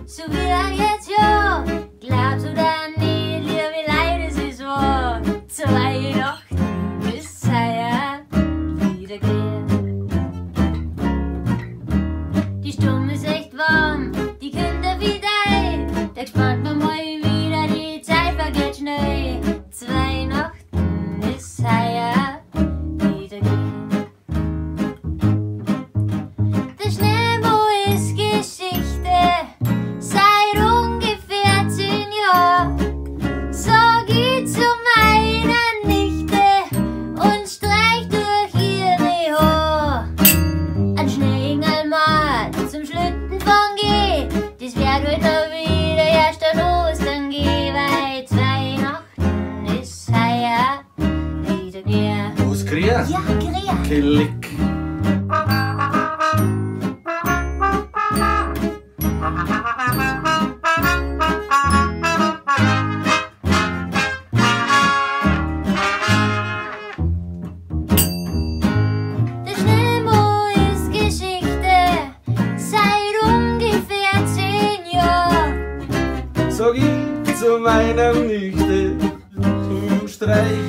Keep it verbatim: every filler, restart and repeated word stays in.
so wie er jetzt ja. Glaubst du dann nicht, wie leid es ist war? Zu Weihnachten ist heuer wieder gehen. Die Stimme ist echt warm, die Kinder wieder ein. Da gespannt man mal wieder, die Zeit vergeht schnell. Zu Weihnachten ist heuer wieder gehen. Der Schneemo ist Geschichte seit ungefähr zehn Jahren. Sag ich zu meiner Nichte und streich durch ihre Haar. Ein Schneeengel mal zum Schlittenfahren gehen, das wird heute wieder erst an Ostern gehen, weil Weihnachten ist heuer wieder gehen. Was kriegen? Ja, kriegen. Klick. Der Schneemo ist Geschichte seit ungefähr zehn Jahren. Sag ich zu meiner Nichte und streich